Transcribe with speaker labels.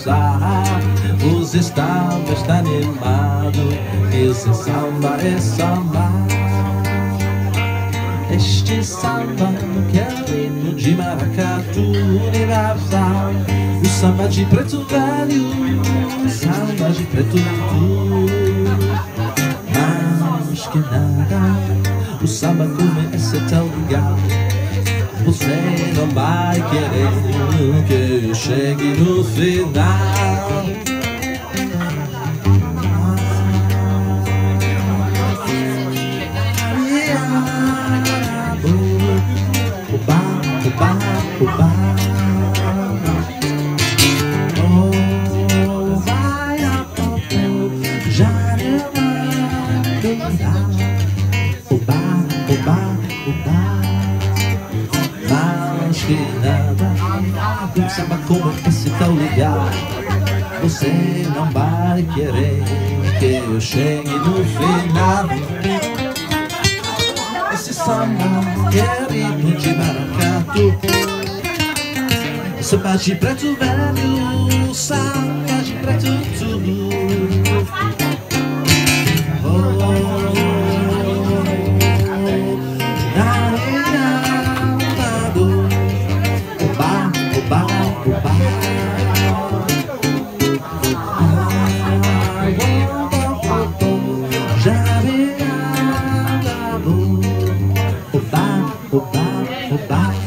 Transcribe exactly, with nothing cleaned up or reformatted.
Speaker 1: dançar. Os estados estão animados, esse samba é samba. Este samba que é ritmo de maracatu universal. O samba de preto velho, o samba de preto velho. Mais que nada, o samba começa tão legal. Você não vai querer que eu chegue no final. Oba, oba, oba. Oh, vai a pouco, já não vai durar. Oba, oba, oba. Mais que nada, um samba como esse tão legal. Você não vai querer que eu chegue no final. Esse samba que é ritmo de maracatu, samba de preto velho, samba de preto tudo. Oba, oba, oba.